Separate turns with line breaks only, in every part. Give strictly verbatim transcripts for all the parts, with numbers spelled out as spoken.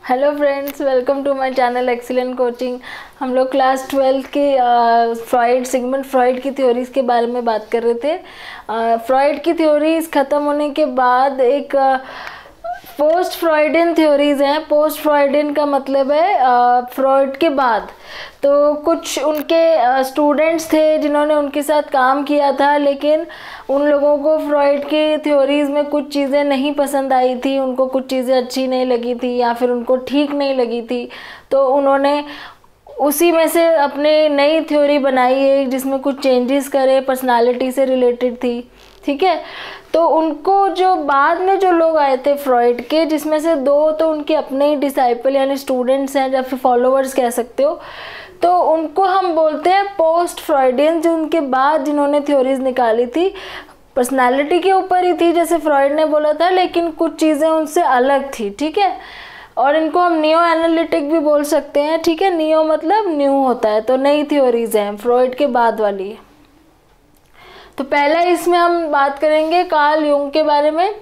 Hello friends, welcome to my channel excellent coaching. हम लोग class twelfth के Freud Sigmund Freud की theories के बारे में बात कर रहे थे। फ्रॉइड की थ्योरीज ख़त्म होने के बाद एक पोस्ट फ्रॉइडियन थ्योरीज हैं। पोस्ट फ्रॉइडियन का मतलब है फ्रॉइड के बाद। तो कुछ उनके स्टूडेंट्स थे जिन्होंने उनके साथ काम किया था, लेकिन उन लोगों को फ्रॉइड के थ्योरीज में कुछ चीज़ें नहीं पसंद आई थी, उनको कुछ चीज़ें अच्छी नहीं लगी थी या फिर उनको ठीक नहीं लगी थी। तो उन्होंने उसी में से अपने नई थ्योरी बनाई है जिसमें कुछ चेंजेस करे, पर्सनालिटी से रिलेटेड थी। ठीक है, तो उनको जो बाद में जो लोग आए थे फ्रॉइड के, जिसमें से दो तो उनके अपने ही डिसाइपल यानी स्टूडेंट्स हैं या फिर फॉलोअर्स कह सकते हो, तो उनको हम बोलते हैं पोस्ट फ्रॉइडियन। जो उनके बाद जिन्होंने थ्योरीज निकाली थी पर्सनालिटी के ऊपर ही थी जैसे फ्रॉइड ने बोला था, लेकिन कुछ चीज़ें उनसे अलग थी। ठीक है, और इनको हम नियो एनालिटिक भी बोल सकते हैं। ठीक है, नियो मतलब न्यू होता है, तो नई थ्योरीज हैं फ्रॉइड के बाद वाली। तो पहला इसमें हम बात करेंगे कार्ल युंग के बारे में।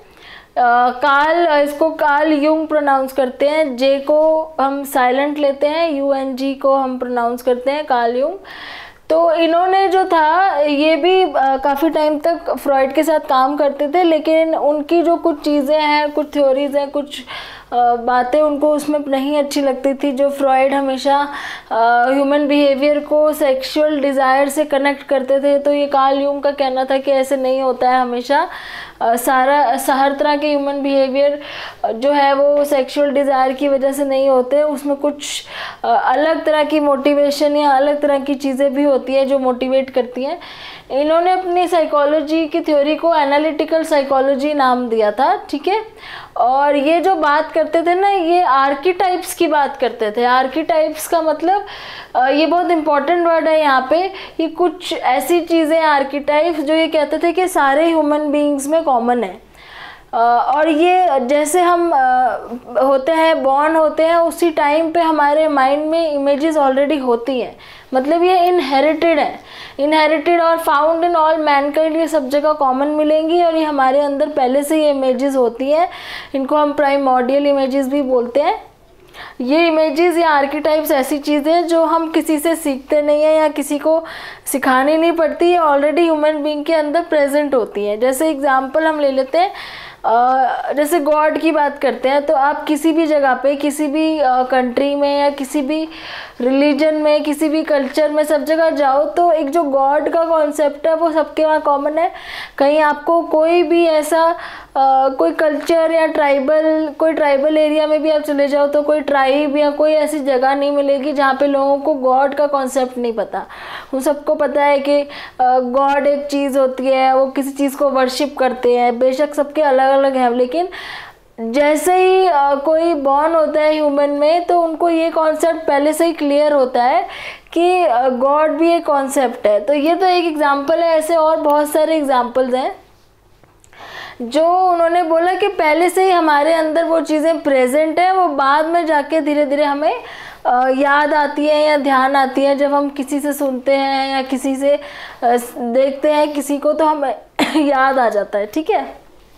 कार्ल, इसको कार्ल युंग प्रोनाउंस करते हैं, जे को हम साइलेंट लेते हैं, यू एन जी को हम प्रोनाउंस करते हैं, कार्ल युंग। तो इन्होंने जो था ये भी काफ़ी टाइम तक फ्रॉइड के साथ काम करते थे, लेकिन उनकी जो कुछ चीज़ें हैं, कुछ थ्योरीज हैं, कुछ बातें उनको उसमें नहीं अच्छी लगती थी। जो फ्रॉइड हमेशा ह्यूमन बिहेवियर को सेक्सुअल डिज़ायर से कनेक्ट करते थे, तो ये कार्ल युंग का कहना था कि ऐसे नहीं होता है। हमेशा Uh, सारा हर तरह के ह्यूमन बिहेवियर जो है वो सेक्सुअल डिज़ायर की वजह से नहीं होते, उसमें कुछ uh, अलग तरह की मोटिवेशन या अलग तरह की चीज़ें भी होती है जो मोटिवेट करती हैं। इन्होंने अपनी साइकोलॉजी की थ्योरी को एनालिटिकल साइकोलॉजी नाम दिया था। ठीक है, और ये जो बात करते थे ना, ये आर्कीटाइप्स की बात करते थे। आर्कीटाइप्स का मतलब ये बहुत इंपॉर्टेंट वर्ड है यहाँ पे, ये कुछ ऐसी चीज़ें आर्कीटाइप्स जो ये कहते थे कि सारे ह्यूमन बीइंग्स में कॉमन है। और ये जैसे हम होते हैं, बॉर्न होते हैं, उसी टाइम पे हमारे माइंड में इमेजेस ऑलरेडी होती हैं, मतलब ये इनहेरिटेड है। इनहेरिटेड और फाउंड इन ऑल मैनकाइंड, ये सब जगह कॉमन मिलेंगी और ये हमारे अंदर पहले से ये इमेजेस होती हैं। इनको हम प्राइमोर्डियल इमेजेस भी बोलते हैं। ये इमेजेस या आर्कीटाइप्स ऐसी चीज़ें जो हम किसी से सीखते नहीं हैं या किसी को सिखानी नहीं पड़ती, ये ऑलरेडी ह्यूमन बीइंग के अंदर प्रेजेंट होती हैं। जैसे एग्जांपल हम ले लेते हैं, Uh, जैसे गॉड की बात करते हैं, तो आप किसी भी जगह पे, किसी भी कंट्री uh, में या किसी भी रिलीजन में, किसी भी कल्चर में, सब जगह जाओ तो एक जो गॉड का कॉन्सेप्ट है वो सबके वहाँ कॉमन है। कहीं आपको कोई भी ऐसा uh, कोई कल्चर या ट्राइबल, कोई ट्राइबल एरिया में भी आप चले जाओ तो कोई ट्राइब या कोई ऐसी जगह नहीं मिलेगी जहाँ पे लोगों को गॉड का कॉन्सेप्ट नहीं पता। उन सबको पता है कि गॉड एक चीज़ होती है, वो किसी चीज़ को वर्शिप करते हैं। बेशक सबके अलग अलग है, लेकिन जैसे ही आ, कोई बॉर्न होता है ह्यूमन में, तो उनको ये कॉन्सेप्ट पहले से ही क्लियर होता है कि गॉड भी एक कॉन्सेप्ट है। तो ये तो एक एग्जांपल है, ऐसे और बहुत सारे एग्जांपल्स हैं जो उन्होंने बोला कि पहले से ही हमारे अंदर वो चीज़ें प्रेजेंट है, वो बाद में जाके धीरे धीरे हमें आ, याद आती है या ध्यान आती है। जब हम किसी से सुनते हैं या किसी से आ, देखते हैं किसी को, तो हमें याद आ जाता है। ठीक है,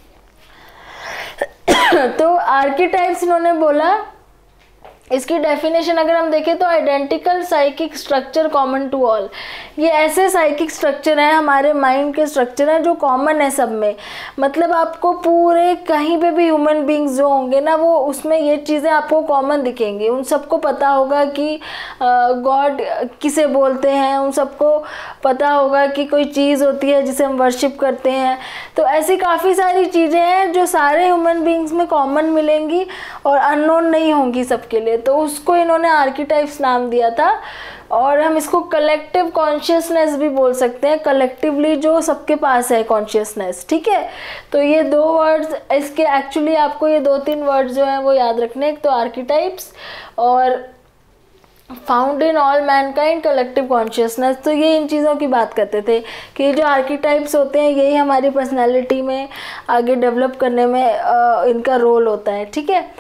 तो आर्कीटाइप्स इन्होंने बोला, इसकी डेफिनेशन अगर हम देखें तो identical psychic structure common to all. ये ऐसे साइकिक स्ट्रक्चर हैं, हमारे माइंड के स्ट्रक्चर हैं जो कॉमन है सब में। मतलब आपको पूरे कहीं पे भी ह्यूमन बीइंग्स जो होंगे ना, वो उसमें ये चीज़ें आपको कॉमन दिखेंगी। उन सबको पता होगा कि गॉड किसे बोलते हैं, उन सबको पता होगा कि कोई चीज़ होती है जिसे हम वर्शिप करते हैं। तो ऐसी काफ़ी सारी चीज़ें हैं जो सारे ह्यूमन बीइंग्स में कॉमन मिलेंगी और अननोन नहीं होंगी सबके लिए, तो उसको इन्होंने आर्कीटाइप्स नाम दिया था। और हम इसको कलेक्टिव कॉन्शियसनेस भी बोल सकते हैं, कलेक्टिवली जो सबके पास है कॉन्शियसनेस। ठीक है, तो ये दो वर्ड्स इसके, एक्चुअली आपको ये दो तीन वर्ड्स जो हैं वो याद रखने, एक तो आर्कीटाइप्स और found in all mankind collective consciousness. तो ये इन चीज़ों की बात करते थे कि जो आर्कीटाइप्स होते हैं यही हमारी पर्सनैलिटी में आगे डेवलप करने में आ, इनका रोल होता है। ठीक है,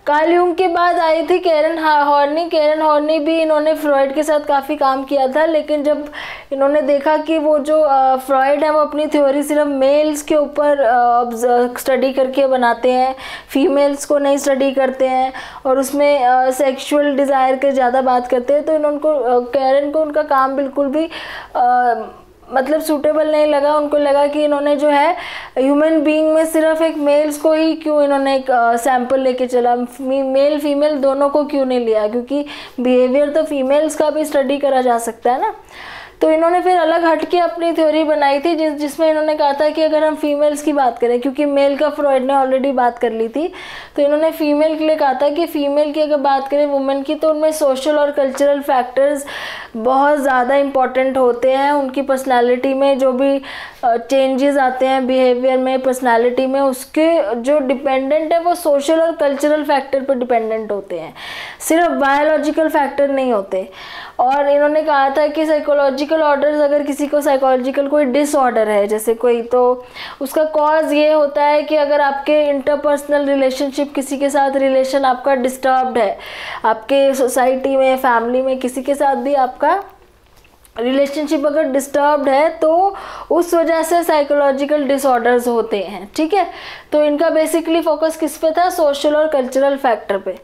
कार्ल यूंग के बाद आई थी कैरन हॉर्नी। कैरन हॉर्नी भी इन्होंने फ्रॉइड के साथ काफ़ी काम किया था, लेकिन जब इन्होंने देखा कि वो जो फ्रॉइड है वो अपनी थ्योरी सिर्फ मेल्स के ऊपर स्टडी करके बनाते हैं, फीमेल्स को नहीं स्टडी करते हैं और उसमें सेक्सुअल डिज़ायर के ज़्यादा बात करते हैं, तो इन्होंने कैरन को उनका काम बिल्कुल भी आ, मतलब सूटेबल नहीं लगा। उनको लगा कि इन्होंने जो है ह्यूमन बीइंग में सिर्फ एक मेल्स को ही क्यों इन्होंने एक सैंपल लेके चला, मेल फीमेल दोनों को क्यों नहीं लिया, क्योंकि बिहेवियर तो फीमेल्स का भी स्टडी करा जा सकता है ना। तो इन्होंने फिर अलग हट के अपनी थ्योरी बनाई थी जिस जिसमें इन्होंने कहा था कि अगर हम फीमेल्स की बात करें, क्योंकि मेल का फ्रॉइड ने ऑलरेडी बात कर ली थी, तो इन्होंने फीमेल के लिए कहा था कि फ़ीमेल की अगर बात करें वुमेन की, तो उनमें सोशल और कल्चरल फैक्टर्स बहुत ज़्यादा इम्पॉर्टेंट होते हैं। उनकी पर्सनालिटी में जो भी चेंजेस आते हैं बिहेवियर में, पर्सनालिटी में, उसके जो डिपेंडेंट है वो सोशल और कल्चरल फैक्टर पर डिपेंडेंट होते हैं, सिर्फ बायोलॉजिकल फैक्टर नहीं होते। और इन्होंने कहा था कि साइकोलॉजिकल ऑर्डर्स, अगर किसी को साइकोलॉजिकल कोई डिसऑर्डर है जैसे कोई, तो उसका कॉज ये होता है कि अगर आपके इंटरपर्सनल रिलेशनशिप, किसी के साथ रिलेशन आपका डिस्टर्ब्ड है, आपके सोसाइटी में, फैमिली में किसी के साथ भी आपका रिलेशनशिप अगर डिस्टर्ब्ड है, तो उस वजह से साइकोलॉजिकल डिसऑर्डर्स होते हैं। ठीक है, तो इनका बेसिकली फोकस किस पे था? सोशल और कल्चरल फैक्टर पे।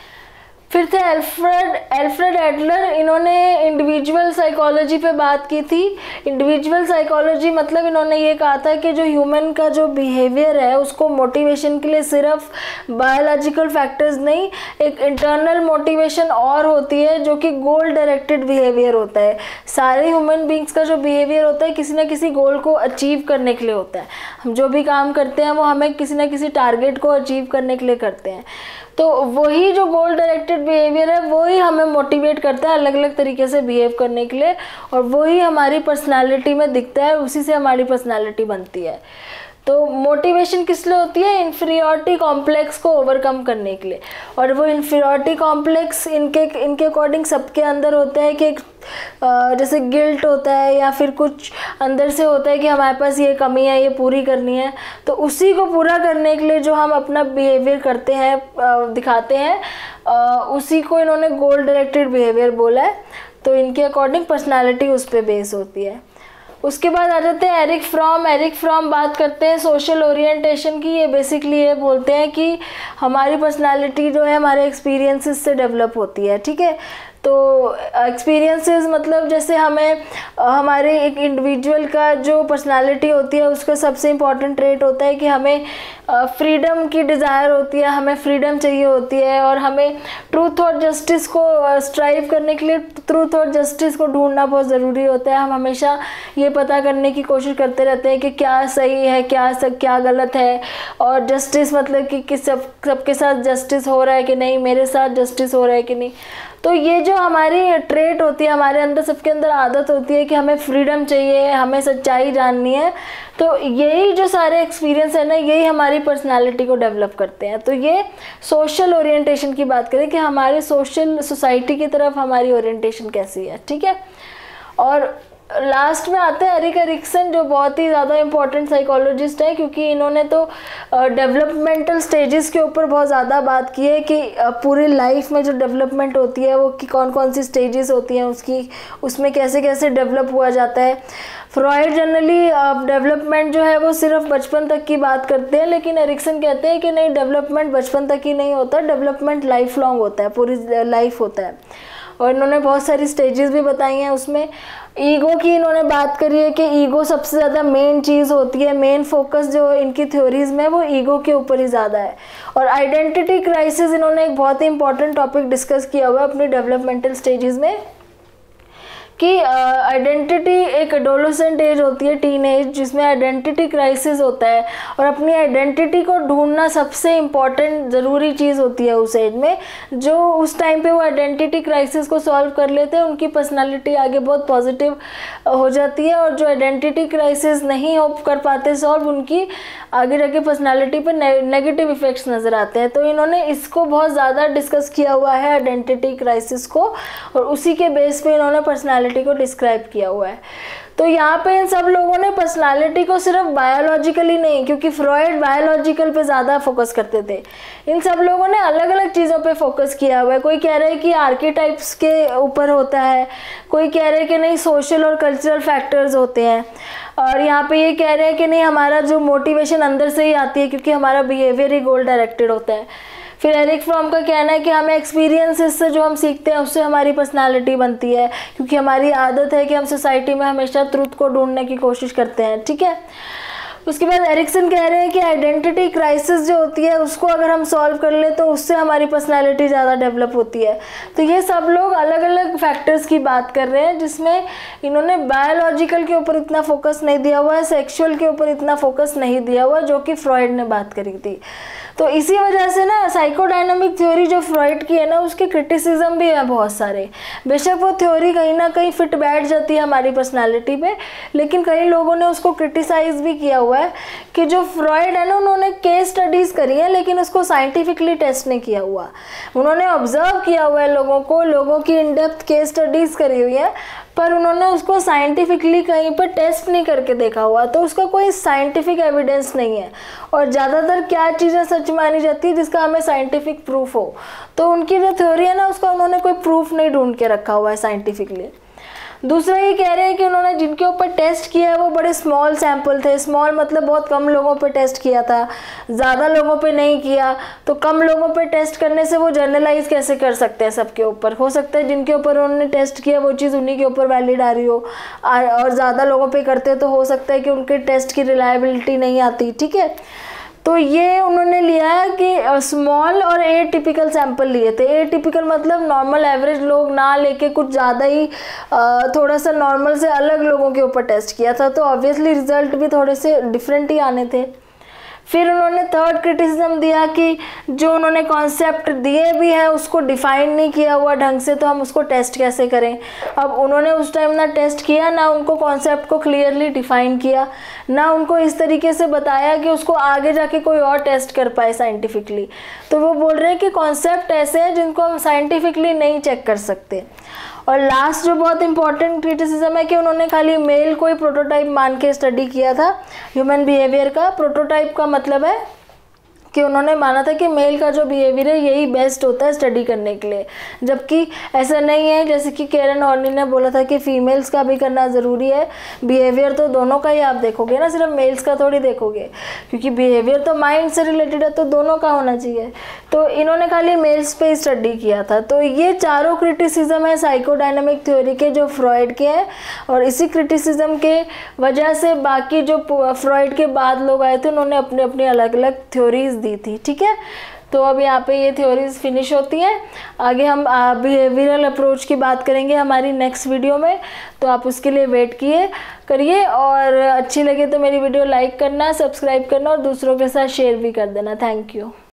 फिर थे एल्फ्रेड एल्फ्रेड एडलर। इन्होंने इंडिविजुअल साइकोलॉजी पे बात की थी। इंडिविजुअल साइकोलॉजी मतलब इन्होंने ये कहा था कि जो ह्यूमन का जो बिहेवियर है उसको मोटिवेशन के लिए सिर्फ बायोलॉजिकल फैक्टर्स नहीं, एक इंटरनल मोटिवेशन और होती है जो कि गोल डायरेक्टेड बिहेवियर होता है। सारे ह्यूमन बींग्स का जो बिहेवियर होता है किसी ना किसी गोल को अचीव करने के लिए होता है। हम जो भी काम करते हैं वो हमें किसी ना किसी टारगेट को अचीव करने के लिए करते हैं। तो वही जो गोल डायरेक्टेड बिहेवियर है वही हमें मोटिवेट करता है अलग अलग तरीके से बिहेव करने के लिए, और वही हमारी पर्सनालिटी में दिखता है, उसी से हमारी पर्सनालिटी बनती है। तो मोटिवेशन किस लिए होती है? इन्फीरियरिटी कॉम्प्लेक्स को ओवरकम करने के लिए। और वो इन्फीरियरिटी कॉम्प्लेक्स इनके इनके अकॉर्डिंग सबके अंदर होता है कि जैसे गिल्ट होता है या फिर कुछ अंदर से होता है कि हमारे पास ये कमी है, ये पूरी करनी है। तो उसी को पूरा करने के लिए जो हम अपना बिहेवियर करते हैं, दिखाते हैं, उसी को इन्होंने गोल डायरेक्टेड बिहेवियर बोला है। तो इनके अकॉर्डिंग पर्सनैलिटी उस पर बेस होती है। उसके बाद आ जाते हैं एरिक फ्रॉम। एरिक फ्रॉम बात करते हैं सोशल ओरिएंटेशन की। ये बेसिकली ये बोलते हैं कि हमारी पर्सनालिटी जो है हमारे एक्सपीरियंसेस से डेवलप होती है। ठीक है, तो एक्सपीरियंसेस मतलब जैसे हमें हमारे एक इंडिविजुअल का जो पर्सनालिटी होती है उसका सबसे इम्पॉर्टेंट ट्रेट होता है कि हमें फ्रीडम की डिज़ायर होती है, हमें फ्रीडम चाहिए होती है, और हमें ट्रूथ और जस्टिस को स्ट्राइव करने के लिए ट्रूथ और जस्टिस को ढूंढना बहुत ज़रूरी होता है। हम हमेशा ये पता करने की कोशिश करते रहते हैं कि क्या सही है, क्या सब क्या गलत है, और जस्टिस मतलब कि किस सब सबके साथ जस्टिस हो रहा है कि नहीं, मेरे साथ जस्टिस हो रहा है कि नहीं। तो ये जो हमारी ट्रेट होती है, हमारे अंदर सबके अंदर आदत होती है कि हमें फ्रीडम चाहिए, हमें सच्चाई जाननी है। तो यही जो सारे एक्सपीरियंस है ना, यही हमारी पर्सनालिटी को डेवलप करते हैं। तो ये सोशल ओरिएंटेशन की बात करें कि हमारे सोशल सोसाइटी की तरफ हमारी ओरिएंटेशन कैसी है। ठीक है, और लास्ट में आते हैं एरिक एरिक्सन, जो बहुत ही ज़्यादा इम्पोर्टेंट साइकोलॉजिस्ट है, क्योंकि इन्होंने तो डेवलपमेंटल स्टेजेस के ऊपर बहुत ज़्यादा बात की है कि पूरी लाइफ में जो डेवलपमेंट होती है वो कि कौन कौन सी स्टेजेस होती हैं उसकी, उसमें कैसे कैसे डेवलप हुआ जाता है। फ्रॉइड जनरली डेवलपमेंट जो है वो सिर्फ बचपन तक की बात करते हैं, लेकिन एरिक्सन कहते हैं कि नहीं, डेवलपमेंट बचपन तक ही नहीं होता, डेवलपमेंट लाइफ लॉन्ग होता है, पूरी लाइफ होता है। और इन्होंने बहुत सारी स्टेजेस भी बताई हैं। उसमें ईगो की इन्होंने बात करी है कि ईगो सबसे ज़्यादा मेन चीज़ होती है, मेन फोकस जो इनकी थ्योरीज में वो ईगो के ऊपर ही ज़्यादा है। और आइडेंटिटी क्राइसिस इन्होंने एक बहुत ही इंपॉर्टेंट टॉपिक डिस्कस किया हुआ है अपनी डेवलपमेंटल स्टेजेस में, कि आइडेंटिटी uh, एक एडोलेसेंट एज होती है, टीन एज, जिसमें आइडेंटिटी क्राइसिस होता है, और अपनी आइडेंटिटी को ढूंढना सबसे इम्पॉर्टेंट ज़रूरी चीज़ होती है उस एज में। जो उस टाइम पे वो आइडेंटिटी क्राइसिस को सॉल्व कर लेते हैं, उनकी पर्सनालिटी आगे बहुत पॉजिटिव हो जाती है, और जो आइडेंटिटी क्राइसिस नहीं हो कर पाते सॉल्व, उनकी आगे जाके पर्सनालिटी पे ने, नेगेटिव इफ़ेक्ट्स नज़र आते हैं। तो इन्होंने इसको बहुत ज़्यादा डिस्कस किया हुआ है, आइडेंटिटी क्राइसिस को, और उसी के बेस पे इन्होंने पर्सनालिटी को डिस्क्राइब किया हुआ है। तो यहाँ पे इन सब लोगों ने पर्सनालिटी को सिर्फ बायोलॉजिकली नहीं, क्योंकि फ्रॉइड बायोलॉजिकल पे ज़्यादा फोकस करते थे, इन सब लोगों ने अलग अलग चीज़ पे फोकस किया हुआ है। कोई कह रहा है कि आर्केटाइप्स के ऊपर होता है, कोई कह रहा है कि नहीं सोशल और कल्चरल फैक्टर्स होते हैं, और यहाँ पे ये कह रहे हैं कि नहीं हमारा जो मोटिवेशन अंदर से ही आती है क्योंकि हमारा बिहेवियर ही गोल डायरेक्टेड होता है। फिर एरिक फ्रॉम का कहना है कि हमें एक्सपीरियंसेस से जो हम सीखते हैं उससे हमारी पर्सनालिटी बनती है, क्योंकि हमारी आदत है कि हम सोसाइटी में हमेशा ट्रुथ को ढूंढने की कोशिश करते हैं। ठीक है, उसके बाद एरिक्सन कह रहे हैं कि आइडेंटिटी क्राइसिस जो होती है उसको अगर हम सॉल्व कर ले तो उससे हमारी पर्सनालिटी ज़्यादा डेवलप होती है। तो ये सब लोग अलग अलग फैक्टर्स की बात कर रहे हैं, जिसमें इन्होंने बायोलॉजिकल के ऊपर इतना फोकस नहीं दिया हुआ है, सेक्सुअल के ऊपर इतना फोकस नहीं दिया हुआ जो कि फ्रॉइड ने बात करी थी। तो इसी वजह से ना साइकोडायनामिक थ्योरी जो फ्रॉइड की है ना उसके क्रिटिसिज्म भी है बहुत सारे। बेशक वो थ्योरी कहीं ना कहीं फिट बैठ जाती है हमारी पर्सनालिटी पे, लेकिन कई लोगों ने उसको क्रिटिसाइज भी किया हुआ है कि जो फ्रॉइड है ना उन्होंने केस स्टडीज़ करी है लेकिन उसको साइंटिफिकली टेस्ट नहीं किया हुआ। उन्होंने ऑब्जर्व किया हुआ है लोगों को, लोगों की इन डेप्थ केस स्टडीज़ करी हुई है, पर उन्होंने उसको साइंटिफिकली कहीं पर टेस्ट नहीं करके देखा हुआ, तो उसका कोई साइंटिफिक एविडेंस नहीं है। और ज़्यादातर क्या चीज़ें सच मानी जाती है जिसका हमें साइंटिफिक प्रूफ हो, तो उनकी जो थ्योरी है ना उसका उन्होंने कोई प्रूफ नहीं ढूंढ के रखा हुआ है साइंटिफिकली। दूसरा ये कह रहे हैं कि उन्होंने जिनके ऊपर टेस्ट किया है वो बड़े स्मॉल सैंपल थे। स्मॉल मतलब बहुत कम लोगों पे टेस्ट किया था, ज़्यादा लोगों पे नहीं किया। तो कम लोगों पे टेस्ट करने से वो जनरलाइज कैसे कर सकते हैं सबके ऊपर? हो सकता है जिनके ऊपर उन्होंने टेस्ट किया वो चीज़ उन्हीं के ऊपर वैलिड आ रही हो, और ज़्यादा लोगों पे करते तो हो सकता है कि उनके टेस्ट की रिलायबिलिटी नहीं आती। ठीक है, तो ये उन्होंने लिया है कि स्मॉल और ए टिपिकल सैंपल लिए थे। ए टिपिकल मतलब नॉर्मल एवरेज लोग ना लेके कुछ ज़्यादा ही थोड़ा सा नॉर्मल से अलग लोगों के ऊपर टेस्ट किया था, तो ऑब्वियसली रिजल्ट भी थोड़े से डिफरेंट ही आने थे। फिर उन्होंने थर्ड क्रिटिसिज्म दिया कि जो उन्होंने कॉन्सेप्ट दिए भी हैं उसको डिफाइन नहीं किया हुआ ढंग से, तो हम उसको टेस्ट कैसे करें। अब उन्होंने उस टाइम ना टेस्ट किया, ना उनको कॉन्सेप्ट को क्लियरली डिफाइन किया, ना उनको इस तरीके से बताया कि उसको आगे जाके कोई और टेस्ट कर पाए साइंटिफिकली। तो वो बोल रहे हैं कि कॉन्सेप्ट ऐसे हैं जिनको हम साइंटिफिकली नहीं चेक कर सकते। और लास्ट जो बहुत इंपॉर्टेंट क्रिटिसिज्म है कि उन्होंने खाली मेल को ही प्रोटोटाइप मान के स्टडी किया था ह्यूमन बिहेवियर का। प्रोटोटाइप का मतलब है कि उन्होंने माना था कि मेल का जो बिहेवियर है यही बेस्ट होता है स्टडी करने के लिए, जबकि ऐसा नहीं है। जैसे कि कैरन हॉर्नी ने बोला था कि फीमेल्स का भी करना ज़रूरी है, बिहेवियर तो दोनों का ही आप देखोगे ना, सिर्फ मेल्स का थोड़ी देखोगे, क्योंकि बिहेवियर तो माइंड से रिलेटेड है, तो दोनों का होना चाहिए। तो इन्होंने खाली मेल्स पे ही स्टडी किया था। तो ये चारों क्रिटिसिज्म है साइकोडायनामिक थ्योरी के जो फ्रॉइड के हैं, और इसी क्रिटिसिज्म के वजह से बाकी जो फ्रॉइड के बाद लोग आए थे उन्होंने अपने अपने अलग अलग थ्योरीज दी थी। ठीक है, तो अब यहाँ पे ये थ्योरीज फिनिश होती हैं। आगे हम बिहेवियरल अप्रोच की बात करेंगे हमारी नेक्स्ट वीडियो में, तो आप उसके लिए वेट किए करिए। और अच्छी लगे तो मेरी वीडियो लाइक करना, सब्सक्राइब करना और दूसरों के साथ शेयर भी कर देना। Thank you.